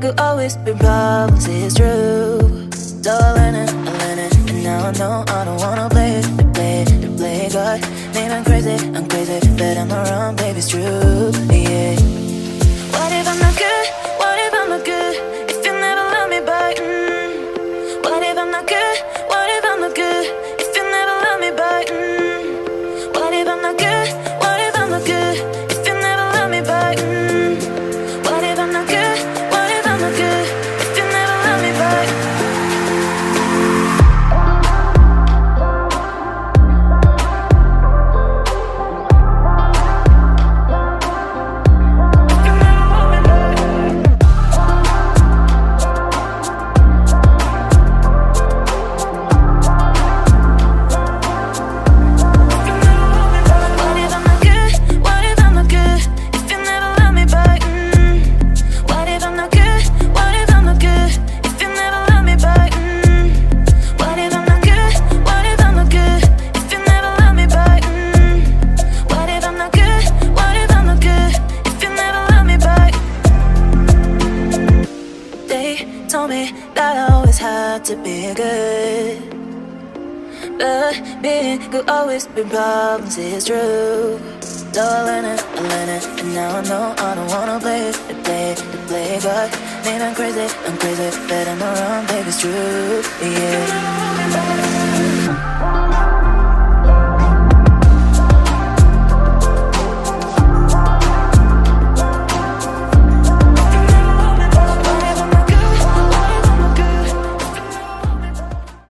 could always be problems, it's true. So I learned it, and now I know I don't wanna play God. Maybe I'm crazy, but I'm not wrong, baby, it's true, yeah. What if I'm not good? What if I'm not good? If you never love me back, What if I'm not good? What if I'm not good? If you never love me back, What if I'm not good? What if I'm not good? If you never love me back, What if I'm not good? What if I'm not good? If you never love me back. Told me that I always had to be good, but being good always be problems, it's true. So I learned it, and now I know I don't wanna play God. Maybe I'm crazy, but I'm not wrong, baby, it's true, yeah.